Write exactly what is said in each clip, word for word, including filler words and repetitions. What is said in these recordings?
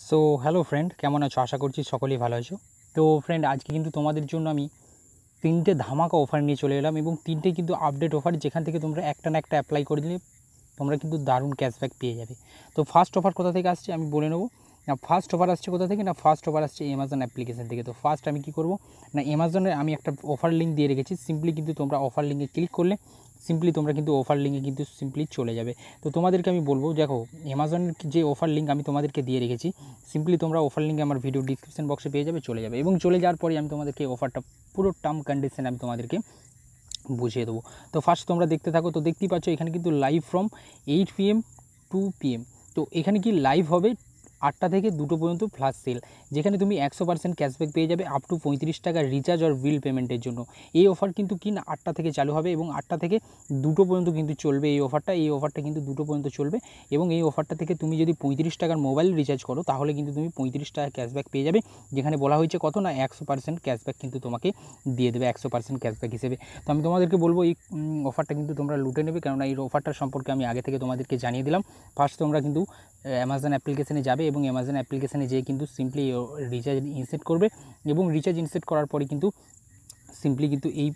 So hello friend, কেমন আছো? আশা করছি সকলেই ভালো আছো। তো ফ্রেন্ড, আজকে কিন্তু তোমাদের জন্য আমি তিনটে ধামাকা অফার নিয়ে চলে এলাম এবং তিনটে কিন্তু আপডেট অফার, যেখান থেকে তোমরা একটা না একটা অ্যাপ্লাই করে দিলে তোমরা কিন্তু দারুণ ক্যাশব্যাক পেয়ে যাবে। তো ফার্স্ট অফার কোথা থেকে আসছে আমি বলে নেবো। না ফার্স্ট অফার আসছে কোথা থেকে, না ফার্স্ট অফার আসছে অ্যামাজন অ্যাপ্লিকেশন থেকে। তো ফার্স্ট আমি কী করবো, না অ্যামাজনে আমি একটা অফার লিঙ্ক দিয়ে রেখেছি। সিম্পলি কিন্তু তোমরা অফার লিঙ্কে ক্লিক করলে সিম্পলি তোমরা কিন্তু অফার লিঙ্কে কিন্তু সিম্পলি চলে যাবে। তো তোমাদেরকে আমি বলবো, দেখো অ্যামাজনের যে অফার লিঙ্ক আমি তোমাদেরকে দিয়ে রেখেছি, সিম্পলি তোমরা অফার লিঙ্কে আমার ভিডিও ডিসক্রিপশন বক্সে পেয়ে যাবে, চলে যাবে। এবং চলে যাওয়ার পরে আমি তোমাদেরকে অফারটা পুরো টার্ম কন্ডিশন আমি তোমাদেরকে বুঝিয়ে দেবো। তো ফার্স্ট তোমরা দেখতে থাকো। তো দেখতেই পাচ্ছ এখানে কিন্তু live from eight PM to PM. তো এখানে কি লাইভ হবে আটটা থেকে দুটো পর্যন্ত ফ্ল্যাশ সেল, যেখানে তুমি একশো পার্সেন্ট ক্যাশব্যাক পেয়ে যাবে আপ টু পঁয়ত্রিশ টাকা রিচার্জ আর বিল পেমেন্টের জন্য। এই অফার কিন্তু কি না আটটা থেকে চালু হবে এবং আটটা থেকে দুটো পর্যন্ত কিন্তু চলবে এই অফারটা। এই অফারটা কিন্তু দুটো পর্যন্ত চলবে এবং এই অফারটা থেকে তুমি যদি পঁয়ত্রিশ টাকার মোবাইল রিচার্জ করো তাহলে কিন্তু তুমি পঁয়ত্রিশ টাকা ক্যাশব্যাক পেয়ে যাবে, যেখানে বলা হয়েছে কত না একশো পার্সেন্ট ক্যাশব্যাক কিন্তু তোমাকে দিয়ে দেবে একশো পার্সেন্ট ক্যাশব্যাক হিসেবে। তো আমি তোমাদেরকে বলবো এই অফারটা কিন্তু তোমরা লুটে নেবে, কেননা এই অফারটার সম্পর্কে আমি আগে থেকে তোমাদেরকে জানিয়ে দিলাম। ফার্স্ট তোমরা কিন্তু অ্যামাজন অ্যাপ্লিকেশনে যাবে এবং অ্যামাজন অ্যাপ্লিকেশনে যেয়ে কিন্তু সিম্পলি রিচার্জ ইনসেট করবে এবং রিচার্জ ইনসেট করার পরে কিন্তু সিম্পলি কিন্তু এই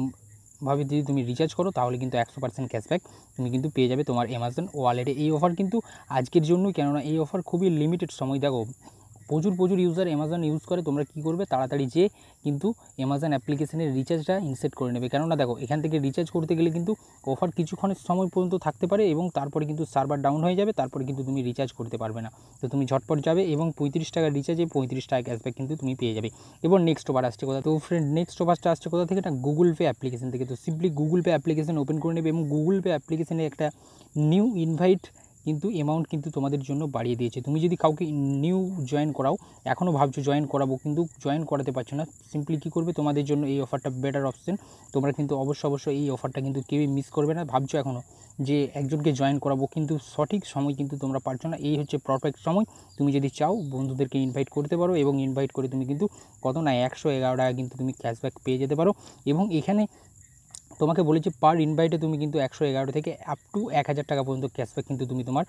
ভাবে যদি তুমি রিচার্জ করো তাহলে কিন্তু একশো পার্সেন্ট ক্যাশব্যাক তুমি কিন্তু পেয়ে যাবে তোমার অ্যামাজন ওয়ালেটে। এই অফার কিন্তু আজকের জন্যই, কেননা এই অফার খুবই লিমিটেড সময়। দেখো প্রচুর প্রচুর ইউজার অ্যামাজন ইউজ করে, তোমরা কী করবে তাড়াতাড়ি যে কিন্তু অ্যামাজন অ্যাপ্লিকেশনের রিচার্জটা ইনসেট করে নেবে, কেননা দেখো এখান থেকে রিচার্জ করতে গেলে কিন্তু অফার কিছুক্ষণের সময় পর্যন্ত থাকতে পারে এবং তারপরে কিন্তু সার্ভার ডাউন হয়ে যাবে, তারপরে কিন্তু তুমি রিচার্জ করতে পারবে না। তো তুমি ঝটপট যাবে এবং পঁয়ত্রিশ টাকার রিচার্জে পঁয়ত্রিশ টাকা ক্যাশব্যাক কিন্তু তুমি পেয়ে যাবে। এবার নেক্সট অফার আসছে কোথা, তো ফ্রেন্ড নেক্সট অফারটা আসছে কোথা থেকে, না গুগল পে অ্যাপ্লিকেশন থেকে। তো simply Google pay application open করে নেবে এবং গুগল পে অ্যাপ্লিকেশনে একটা নিউ ইনভাইট কিন্তু অ্যামাউন্ট কিন্তু তোমাদের জন্য বাড়িয়ে দিয়েছে। তুমি যদি কাউকে নিউ জয়েন করাও, এখনও ভাবছো জয়েন করাবো কিন্তু জয়েন করাতে পারছো না, সিম্পলি কী করবে, তোমাদের জন্য এই অফারটা বেটার অপশন। তোমরা কিন্তু অবশ্যই অবশ্যই এই অফারটা কিন্তু কেউই মিস করবে না। ভাবছো এখনও যে একজনকে জয়েন করাবো কিন্তু সঠিক সময় কিন্তু তোমরা পারছো না, এই হচ্ছে পারফেক্ট সময়। তুমি যদি চাও বন্ধুদেরকে ইনভাইট করতে পারো এবং ইনভাইট করে তুমি কিন্তু কত না একশো এগারো টাকা কিন্তু তুমি ক্যাশব্যাক পেয়ে যেতে পারো। এবং এখানে তোমাকে বলেছি পার ইনভাইটে তুমি কিন্তু একশো এগারো থেকে আপ টু এক হাজার টাকা পর্যন্ত ক্যাশব্যাক কিন্তু তুমি তোমার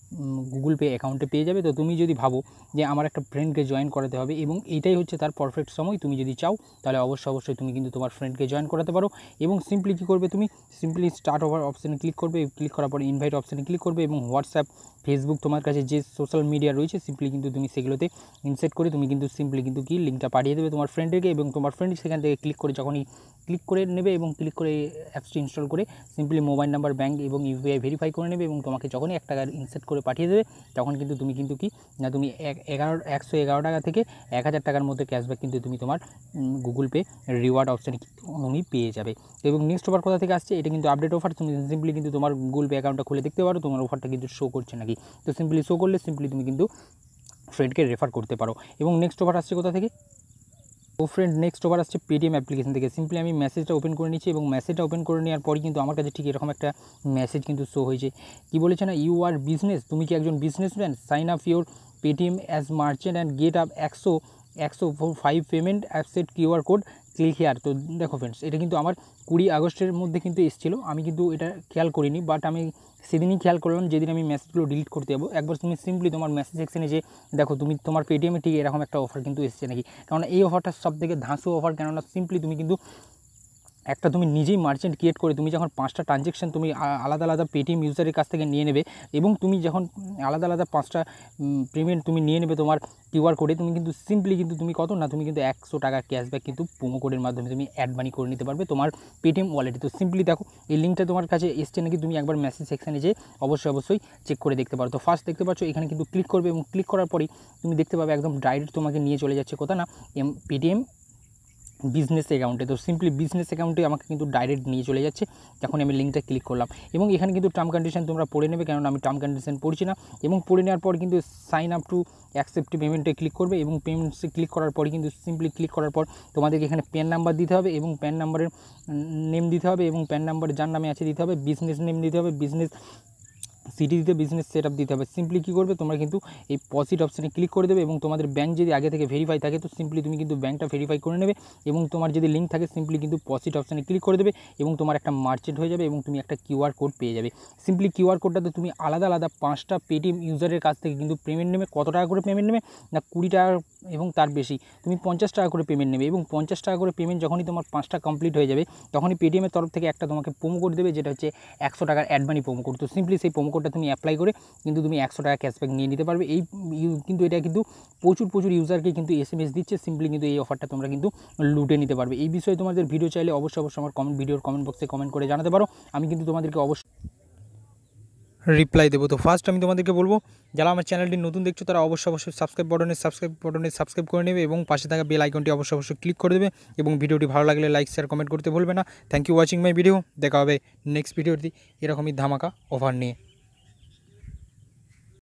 গুগল পে অ্যাকাউন্টে পেয়ে যাবে। তো তুমি যদি ভাবো যে আমার একটা ফ্রেন্ডকে জয়েন করাতে হবে এবং এইটাই হচ্ছে তার পারফেক্ট সময়, তুমি যদি চাও তাহলে অবশ্যই অবশ্যই তুমি কিন্তু তোমার ফ্রেন্ডকে জয়েন করাতে পারো। এবং সিম্পলি কী করবে, তুমি সিম্পলি স্টার্ট ওভার অপশানে ক্লিক করবে, ক্লিক করার পরে ইনভাইট অপশানে ক্লিক করবে এবং হোয়াটসঅ্যাপ, ফেসবুক, তোমার কাছে যে সোশ্যাল মিডিয়া রয়েছে সিম্পলি কিন্তু তুমি সেগুলোতে ইনসেট করে তুমি কিন্তু সিম্পলি কিন্তু কি লিঙ্কটা পাঠিয়ে দেবে তোমার ফ্রেন্ডকে এবং তোমার ফ্রেন্ড সেখান থেকে ক্লিক করে যখনই ক্লিক করে নেবে এবং ক্লিক করে অ্যাপসটি ইনস্টল করে সিম্পলি মোবাইল নাম্বার, ব্যাঙ্ক এবং ইউপিআই ভেরিফাই করে নেবে এবং তোমাকে যখনই এক টাকা ইনসেট করে পাঠিয়ে দেবে তখন কিন্তু তুমি কিন্তু কি না তুমি এক এগারো একশো এগারো টাকা থেকে এক হাজার টাকার মধ্যে ক্যাশব্যাক কিন্তু তুমি তোমার গুগল পে রিওয়ার্ড অপশানে তুমি পেয়ে যাবে। এবং নেক্সট অফার কোথা থেকে আসছে, এটা কিন্তু আপডেট অফার। তুমি সিম্পলি কিন্তু তোমার গুগল পে অ্যাকাউন্টটা খুলে দেখতে পারো তোমার অফারটা কিন্তু শো করছে নাকি। তো সিম্পলি শো করলে সিম্পলি তুমি কিন্তু ফ্রেন্ডকে রেফার করতে পারো। এবং নেক্সট অফার আসছে কোথা থেকে, ও ফ্রেন্ড নেক্সট ওভার আসছে পেটিএম অ্যাপ্লিকেশন থেকে। সিম্পলি আমি মেসেজটা ওপেন করে নিচ্ছি এবং মেসেজটা ওপেন করে নেওয়ার পরই কিন্তু আমার কাছে ঠিক এরকম একটা মেসেজ কিন্তু শো হয়েছে। কী বলেছে না, ইউ আর বিজনেস, তুমি কি একজন businessman, sign up your Paytm as merchant and get up একশো একশো ফাইভ পেমেন্ট অ্যাপসেট কিউআর কোড ক্লিক হেয়ার। তো দেখো ফ্রেন্ডস, এটা কিন্তু আমার কুড়ি আগস্টের মধ্যে কিন্তু এসেছিলো, আমি কিন্তু এটা খেয়াল করিনি, বাট আমি সেদিনই খেয়াল করলাম যেদিন আমি মেসেজগুলো ডিলিট করতে যাবো। একবার তুমি সিম্পলি তোমার মেসেজ সেকশনে যে দেখো তুমি তোমার পেটিএমে ঠিক এরকম একটা অফার কিন্তু এসেছে নাকি, কারণ এই অফারটা সব থেকে ধাঁসু অফার। কেননা সিম্পলি তুমি কিন্তু একটা তুমি নিজেই মার্চেন্ট ক্রিয়েট করে তুমি যখন পাঁচটা ট্রানজ্যাকশন তুমি আলাদা আলাদা পেটিএম ইউজারের কাছ থেকে নিয়ে নেবে এবং তুমি যখন আলাদা আলাদা পাঁচটা পেমেন্ট তুমি নিয়ে নেবে তোমার কিউআর কোডে, তুমি কিন্তু সিম্পলি কিন্তু তুমি কত না তুমি কিন্তু একশো টাকা ক্যাশব্যাক কিন্তু প্রোমো কোডের মাধ্যমে তুমি অ্যাড মানি করে নিতে পারবে তোমার পেটিএম ওয়ালেটে। তো সিম্পলি দেখো এই লিঙ্কটা তোমার কাছে এসছে নাকি, তুমি একবার মেসেজ সেকশানে যে অবশ্যই অবশ্যই চেক করে দেখতে পারো। তো ফার্স্ট দেখতে পাচ্ছ এখানে কিন্তু ক্লিক করবে এবং ক্লিক করার পরেই তুমি দেখতে পাবে একদম ডাইরেক্ট তোমাকে নিয়ে চলে যাচ্ছে কোথা না এম পেটিএম বিজনেস অ্যাকাউন্টে। তো সিম্পলি বিজনেস অ্যাকাউন্টে আমাকে কিন্তু ডাইরেক্ট নিয়ে চলে যাচ্ছে যখন আমি লিঙ্কটা ক্লিক করলাম। এবং এখানে কিন্তু টার্ম কন্ডিশন তোমরা পড়ে নেবে, কারণ আমি টার্ম কন্ডিশন পড়ছি না। এবং পড়ে নেওয়ার পর কিন্তু সাইন আপ টু অ্যাকসেপ্ট পেমেন্টে ক্লিক করবে এবং পেমেন্টসে ক্লিক করার পরে কিন্তু সিম্পলি ক্লিক করার পর তোমাদেরকে এখানে প্যান নাম্বার দিতে হবে এবং প্যান নাম্বারের নেম দিতে হবে এবং প্যান নাম্বার যার নামে আছে দিতে হবে, বিজনেস নেম দিতে হবে, বিজনেস সিটিতে বিজনেস সেট আপ দিতে হবে। সিম্পলি কী করবে, তোমরা কিন্তু এই পজিট অপশানে ক্লিক করে দেবে এবং তোমাদের ব্যাঙ্ক যদি আগে থেকে ভেরিফাই থাকে তো সিম্পলি তুমি কিন্তু ব্যাঙ্কটা ভেরিফাই করে নেবে এবং তোমার যদি লিঙ্ক থাকে সিম্পলি কিন্তু পজিট অপশানে ক্লিক করে দেবে এবং তোমার একটা মার্চেন্ট হয়ে যাবে এবং তুমি একটা কিউআর কোড পেয়ে যাবে। সিম্পলি কিউআর কোডটাতে তুমি আলাদা আলাদা পাঁচটা পেটিএম ইউজারের কাছ থেকে কিন্তু পেমেন্ট নেবে। কত টাকা করে পেমেন্ট নেবে না, কুড়ি টাকা এবং তার বেশি তুমি পঞ্চাশ টাকা করে পেমেন্ট নেবে এবং পঞ্চাশ টাকা করে পেমেন্ট যখনই তোমার পাঁচটা কমপ্লিট হয়ে যাবে তখনই পেটিএমের তরফ থেকে একটা তোমাকে প্রোমো কোড দেবে, যেটা হচ্ছে একশো টাকার অ্যাড মানি প্রোমো কোড। তো সিম্পলি সেই প্রোমো কোডটা তুমি অ্যাপ্লাই করে কিন্তু তুমি একশো টাকা ক্যাশব্যাক নিয়ে নিতে পারবে। এই কিন্তু এটা কিন্তু প্রচুর প্রচুর ইউজারকে কিন্তু এস এম এস দিচ্ছে। সিম্পলি কিন্তু এই অফারটা তোমরা কিন্তু লুটে নিতে পারবে। এই বিষয়ে তোমাদের ভিডিও চাইলে অবশ্যই অবশ্যই আমার কমেন্ট ভিডিওর কমেন্ট বক্সে কমেন্ট করে জানাতে পারো, আমি কিন্তু তোমাদেরকে অবশ্যই রিপ্লাই দেবো। তো ফার্স্ট আমি তোমাদেরকে বলবো, যারা আমার চ্যানেলটি নতুন দেখছো তারা অবশ্যই অবশ্যই সাবস্ক্রাইব বাটনে সাবস্ক্রাইব বাটনে সাবস্ক্রাইব করে নেবে এবং পাশে থাকা বেল আইকনটি অবশ্যই অবশ্যই ক্লিক করে দেবে এবং ভিডিওটি ভালো লাগলে লাইক শেয়ার কমেন্ট করতে ভুলবে না। Thank you watching my video. দেখা হবে নেক্সট ভিডিওটি এরকমই ধামাকা অফার নিয়ে।